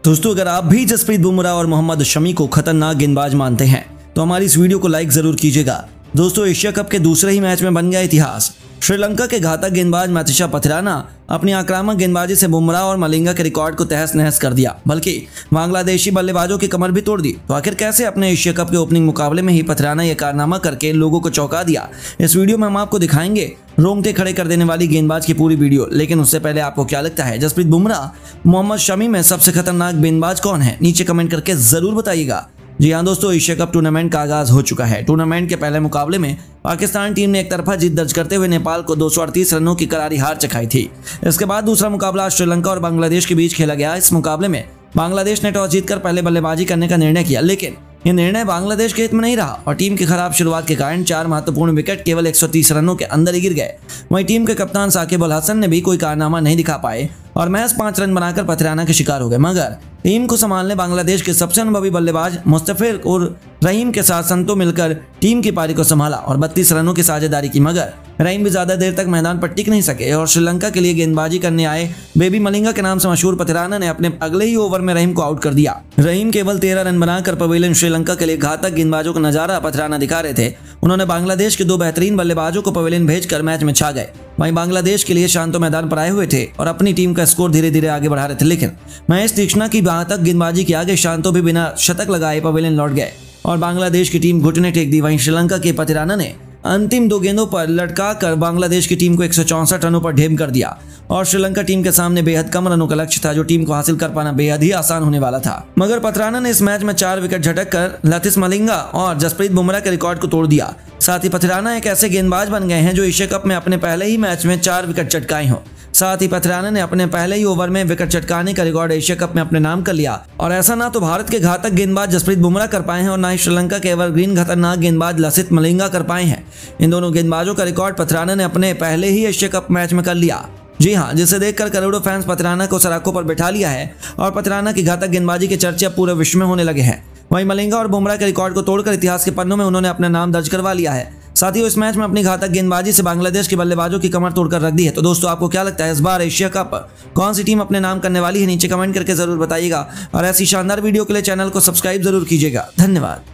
दोस्तों अगर आप भी जसप्रीत बुमराह और मोहम्मद शमी को खतरनाक गेंदबाज मानते हैं तो हमारी इस वीडियो को लाइक जरूर कीजिएगा। दोस्तों एशिया कप के दूसरे ही मैच में बन गया इतिहास। श्रीलंका के घातक गेंदबाज मथीशा पथिराना अपनी आक्रामक गेंदबाजी से बुमराह और मलिंगा के रिकॉर्ड को तहस नहस कर दिया, बल्कि बांग्लादेशी बल्लेबाजों की कमर भी तोड़ दी। तो आखिर कैसे अपने एशिया कप के ओपनिंग मुकाबले में ही पथिराना यह कारनामा करके लोगों को चौंका दिया, इस वीडियो में हम आपको दिखाएंगे रोंगटे खड़े कर देने वाली गेंदबाज की पूरी वीडियो। लेकिन उससे पहले आपको क्या लगता है, जसप्रीत बुमराह मोहम्मद शमी में सबसे खतरनाक गेंदबाज कौन है? नीचे कमेंट करके जरूर बताइएगा। जी हाँ दोस्तों, एशिया कप टूर्नामेंट का आगाज हो चुका है। टूर्नामेंट के पहले मुकाबले में पाकिस्तान टीम ने एक तरफा जीत दर्ज करते हुए नेपाल को 238 रनों की करारी हार चखाई थी। इसके बाद दूसरा मुकाबला श्रीलंका और बांग्लादेश के बीच खेला गया। इस मुकाबले में बांग्लादेश ने टॉस जीतकर पहले बल्लेबाजी करने का निर्णय किया, लेकिन यह निर्णय बांग्लादेश के हित में नहीं रहा और टीम की खराब शुरुआत के कारण 4 महत्वपूर्ण विकेट केवल 130 रनों के अंदर ही गिर गए। वहीं टीम के कप्तान साकिब अल हसन ने भी कोई कारनामा नहीं दिखा पाए और महज 5 रन बनाकर पथिराना के शिकार हो गए। मगर टीम को संभालने बांग्लादेश के सबसे अनुभवी बल्लेबाज मुस्तफिर उर रहीम के साथ संतो मिलकर टीम की पारी को संभाला और 32 रनों की साझेदारी की। मगर रहीम भी ज्यादा देर तक मैदान पर टिक नहीं सके और श्रीलंका के लिए गेंदबाजी करने आए बेबी मलिंगा के नाम से मशहूर पथिराना ने अपने अगले ही ओवर में रहीम को आउट कर दिया। रहीम केवल 13 रन बनाकर पवेलियन श्रीलंका के लिए घातक गेंदबाजों का नजारा पथिराना दिखा रहे थे। उन्होंने बांग्लादेश के 2 बेहतरीन बल्लेबाजों को पवेलियन भेजकर मैच में छा गए। वहीं बांग्लादेश के लिए शांतो मैदान पर आए हुए थे और अपनी टीम का स्कोर धीरे धीरे आगे बढ़ा रहे थे, लेकिन महेश तीक्ष्णा की घातक गेंदबाजी के आगे शांतो भी बिना शतक लगाए पवेलियन लौट गए और बांग्लादेश की टीम घुटने टेक दी। वहीं श्रीलंका के पथिराना ने अंतिम 2 गेंदों पर लटका कर बांग्लादेश की टीम को 164 रनों पर ढेम कर दिया और श्रीलंका टीम के सामने बेहद कम रनों का लक्ष्य था, जो टीम को हासिल कर पाना बेहद ही आसान होने वाला था। मगर पथिराना ने इस मैच में 4 विकेट झटक कर लतिफ मलिंगा और जसप्रीत बुमराह के रिकॉर्ड को तोड़ दिया। साथ ही पथिराना एक ऐसे गेंदबाज बन गए हैं जो एशिया कप में अपने पहले ही मैच में 4 विकेट चटकाए हों। साथ ही पथिराना ने अपने पहले ही ओवर में विकेट चटकाने का रिकॉर्ड एशिया कप में अपने नाम कर लिया और ऐसा ना तो भारत के घातक गेंदबाज जसप्रीत बुमराह कर पाए हैं और ना ही श्रीलंका के एवरग्रीन खतरनाक गेंदबाज लसिथ मलिंगा कर पाए हैं। इन दोनों गेंदबाजों का रिकॉर्ड पथिराना ने अपने पहले ही एशिया कप मैच में कर लिया। जी हाँ, जिसे देखकर करोड़ों फैंस पथिराना को सराखों पर बैठा लिया है और पथिराना की घातक गेंदबाजी के चर्चे अब पूरे विश्व में होने लगे हैं। वहीं मलिंगा और बुमराह के रिकॉर्ड को तोड़कर इतिहास के पन्नों में उन्होंने अपना नाम दर्ज करवा लिया है। साथ ही इस मैच में अपनी घातक गेंदबाजी से बांग्लादेश के बल्लेबाजों की कमर तोड़कर रख दी है। तो दोस्तों आपको क्या लगता है, इस बार एशिया कप कौन सी टीम अपने नाम करने वाली है? नीचे कमेंट करके जरूर बताइएगा और ऐसी शानदार वीडियो के लिए चैनल को सब्सक्राइब जरूर कीजिएगा। धन्यवाद।